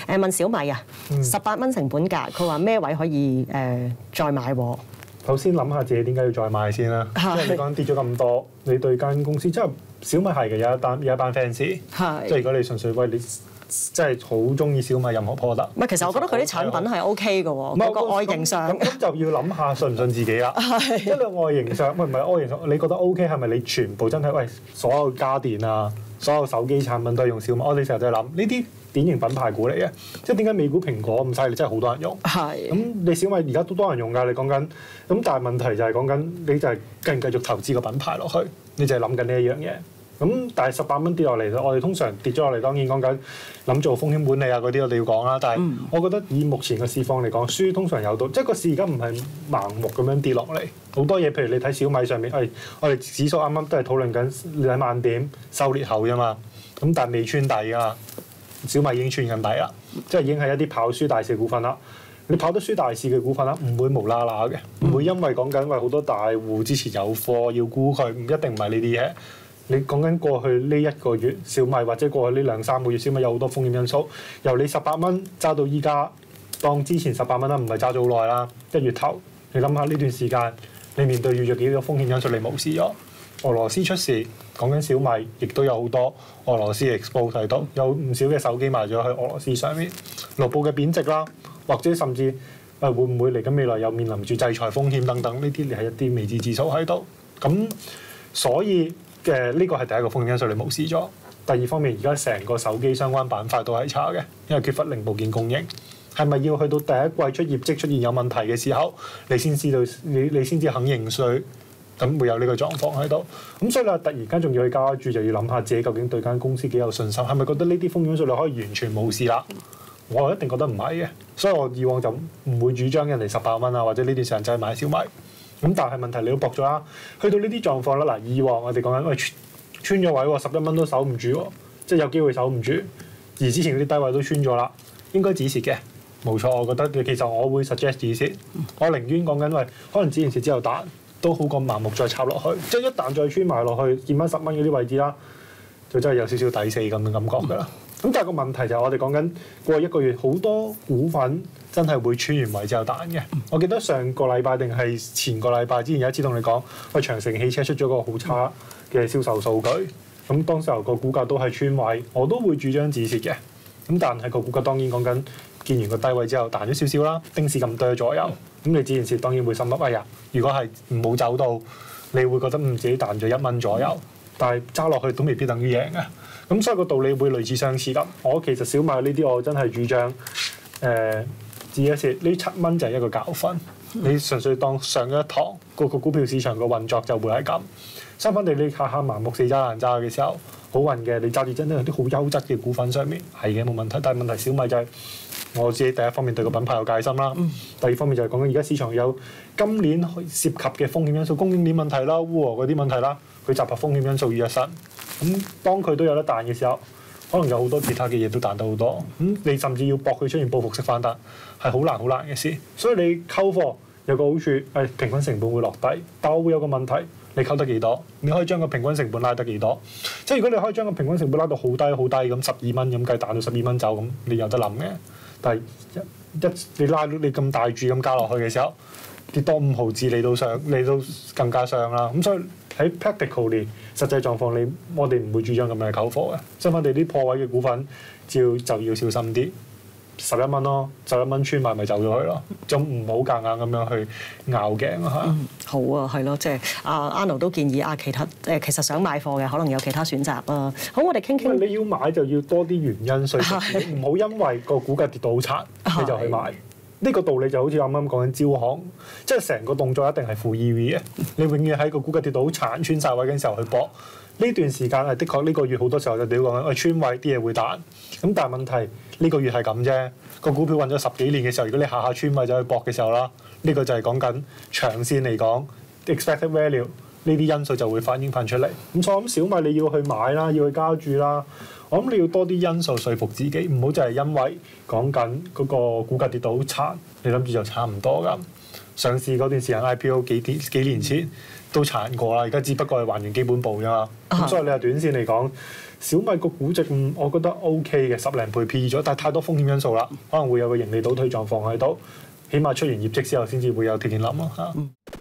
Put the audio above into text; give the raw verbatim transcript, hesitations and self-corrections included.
誒問小米啊，十八蚊成本價，佢話咩位可以誒、呃、再買喎？ 首先諗下自己點解要再買先啦，因為你講跌咗咁多，你對間公司即係小米係嘅，有一班有一班 fans，即係如果你純粹喂你即係好中意小米任何 product， 唔係其實我覺得佢啲產品係 OK 嘅喎，嗰個外形上咁就要諗下信唔信自己啦。即係你外形上，喂唔係外形上，你覺得 OK 係咪你全部真係喂所有家電啊，所有手機產品都係用小米？我哋成日都係諗呢啲典型品牌股嚟嘅，即係點解美股蘋果咁犀利，真係好多人用。係咁你小米而家都多人用㗎，你講緊咁，但係問題就係講緊你就係繼唔繼續投資個品牌落去，你就係諗緊呢一樣嘢。咁但係十八蚊跌落嚟，我哋通常跌咗落嚟，當然講緊諗做風險管理啊嗰啲，我哋要講啦。但係我覺得以目前嘅市況嚟講，輸通常有到，即係個市而家唔係盲目咁樣跌落嚟，好多嘢。譬如你睇小米上面，誒、哎、我哋指數啱啱都係討論緊兩萬點收裂後啫嘛，咁但係未穿底㗎嘛。小米已經穿緊底啦，即係已經係一啲跑輸大市嘅股份啦。你跑得輸大市嘅股份啦，唔會無啦啦嘅，唔會因為講緊為好多大戶之前有貨要沽佢，唔一定唔係呢啲嘢。你講緊過去呢一個月小米或者過去呢兩三個月小米有好多風險因素，由你十八蚊揸到依家，當之前十八蚊啦，唔係揸咗好耐啦，一月頭，你諗下呢段時間你面對住咗幾多風險因素，你無視咗。俄羅斯出事，講緊小米，亦都有好多俄羅斯 export 睇到，有唔少嘅手機賣咗去俄羅斯上面，盧布嘅貶值啦，或者甚至誒會唔會嚟緊未來又面臨住制裁風險等等，呢啲係一啲未知之數喺度。咁所以嘅呢個係第一個風險因素，你無視咗。第二方面，而家成個手機相關板塊都係差嘅，因為缺乏零部件供應。係咪要去到第一季出業績出現有問題嘅時候，你先知道你你先至肯認稅？咁會有呢個狀況喺度，咁所以你突然間仲要去加注，就要諗下自己究竟對間公司幾有信心，係咪覺得呢啲風險因素你可以完全無視啦？我一定覺得唔係嘅，所以我以往就唔會主張人哋十八蚊啊，或者呢段時間就係買小米。咁但係問題你都搏咗啦，去到呢啲狀況啦，嗱，以往我哋講緊喂穿咗位喎，十一蚊都守唔住喎，即係有機會守唔住，而之前嗰啲低位都穿咗啦，應該止蝕嘅，冇錯。我覺得其實我會 suggest 止蝕，我寧願講緊喂，可能止完蝕之後彈。都好過盲目再插落去，即係一旦再穿埋落去見翻十蚊嗰啲位置啦，就真係有少少抵死咁嘅感覺㗎啦。咁但係個問題就係我哋講緊過一個月好多股份真係會穿完位之後彈嘅。我記得上個禮拜定係前個禮拜之前有一次同你講，喂長城汽車出咗個好差嘅銷售數據，咁當時候個股價都係穿位，我都會主張止蝕嘅。咁但係個股價當然講緊見完個低位之後彈咗少少啦，丁士咁多左右。咁你止完蝕當然會心噏，哎呀！如果係冇走到，你會覺得唔自己彈咗一蚊左右，但係揸落去都未必等於贏嘅。咁所以個道理會類似相似咁。我其實小米呢啲我真係主張誒止一蝕，呢七蚊就係一個教訓。你純粹當上咗一堂，個個股票市場個運作就會係咁。相反地，你下下盲目死揸爛揸嘅時候，好運嘅你揸住真係有啲好優質嘅股份上面係嘅冇問題，但係問題小米就係、是。我自己第一方面對個品牌有戒心啦，第二方面就係講緊而家市場有今年涉及嘅風險因素、供應鏈問題啦、烏俄嗰啲問題啦，佢集合風險因素於一身。咁當佢都有得彈嘅時候，可能有好多其他嘅嘢都彈得好多。咁你甚至要搏佢出現報復式反彈，係好難好難嘅事。所以你溝貨有個好處係平均成本會落低，但我會有個問題，你溝得幾多？你可以將個平均成本拉得幾多？即係如果你可以將個平均成本拉到好低好低咁，十二蚊咁計彈到十二蚊走咁，你有得諗嘅。但係一一你拉到你咁大注咁加落去嘅時候，跌多五毫子你都傷，你都更加傷啦。咁所以喺 practically 實際狀況，你我哋唔會主張咁樣去溝貨嘅。相反地，啲破位嘅股份，就就要小心啲。十一蚊咯，十一蚊穿埋咪走咗去咯，就唔好夾硬咁樣去拗頸啊嚇、 嗯。好啊，係咯，即係阿 Arnold 都建議啊，其他誒其實想買貨嘅可能有其他選擇啊。好，我哋傾傾。 你要買就要多啲原因說服自己，唔好因為個股價跌到好殘你就去買。呢個道理就好似啱啱講緊招行，即係成個動作一定係負 E V 嘅。你永遠喺個股價跌到好殘穿晒位嘅時候去搏。呢段時間係的確呢個月好多時候就屌講緊，喂穿位啲嘢會彈。咁但係問題呢個月係咁啫。個股票運咗十幾年嘅時候，如果你下下穿位就去搏嘅時候啦，呢個就係講緊長線嚟講 expected value 呢啲因素就會反映翻出嚟。咁所以我諗小米你要去買啦，要去加注啦。我諗你要多啲因素說服自己，唔好就係因為講緊嗰個股價跌到好殘，你諗住就差唔多㗎。 上市嗰段時間 I P O 幾啲幾年前都殘過啦，而家只不過係還原基本步啫嘛。咁、啊、所以你話短線嚟講，小米個估值嗯，我覺得 O K 嘅，十零倍 P E 咗，但係太多風險因素啦，可能會有個盈利倒退狀況喺度，起碼出完業績之後先至會有跌跌冧咯嚇。嗯